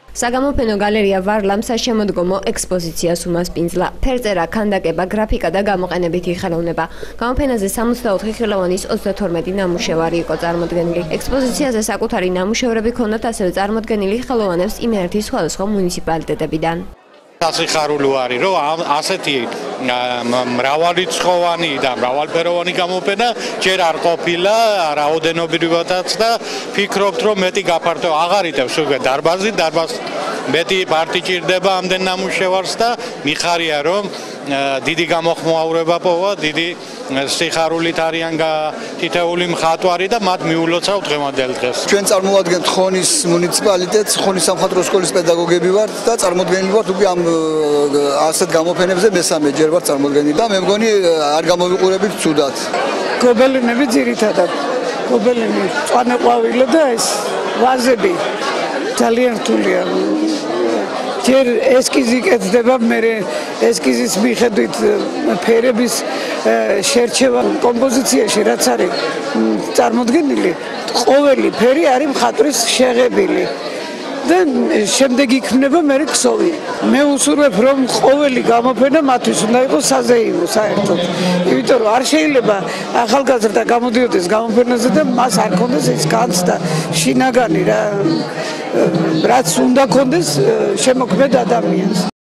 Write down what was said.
საგამოფენო გალერეა ვარლამ საშემოდგომო ექსპოზიციას უმასპინძლა. ფერწერა, ქანდაკება, გრაფიკა და გამოყენებითი ხელოვნება. გამოფენაზე 64 ხელოვანის 32 ნამუშევარი იყო წარმოდგენილი. ექსპოზიციაზე საკუთარი ნამუშევერები ქონდათ, ასევე წარმოდგენილი ხელოვანებს იმერეთის სხვადსხვა მუნიციპალიტეტებიდან. სასიხარულო არის, რომ ასეთი მრავალრიცხოვანი და მრავალფეროვანი გამოფენა ჯერ არ ყოფილა რაოდენობრივადაც და ფიქრობთ, რომ მეტი გაფართო აღარ იტევს უკვე დარბაზი მეტი პარტი ჭირდება ამდენ ნამუშევარს და მიხარია, რომ დიდი გამოხმაურება პოვა, დიდი სიხარულით არიან თითეული მხატვარი და მათ მიულოცავთ დღევანდელ დღეს. ჩვენ წარმოვადგენთ ხონის მუნიციპალიტეტს, ხონის სამხატვრო სკოლის პედაგოგები ვართ და წარმოდგენილი ვართ უკვე ამ ასეთ გამოფენებზე მესამე ჯერ ვართ წარმოდგენილი და მე მგონი არ გამოვიყურებით ცუდად. გობელენები ძირითადად, გობელენი, წვანეყვავილე და ეს ვაზები ძალიან რთულია. ჯერ ესკიზი კეთდება, მე ესკიზის მიხედვით ფერების შერჩევა კომპოზიციაში რაც არის წარმოდგენილი, ყოველი ფერი არის მხატვრის შეღებილი და შემდეგ იქმნება მე ქსოვი. მე უსურვებ, რომ ყოველი გამოფენა მათთვის უნდა იყოს საზეიმო საერთოდ. იმიტომ რომ არ შეიძლება ახალგაზრდა გამოდიოდეს გამოფენაზე და მას არ ქონდეს ეს განცდა შინაგანი რაც უნდა ქონდეს შემოქმედ ადამიანს.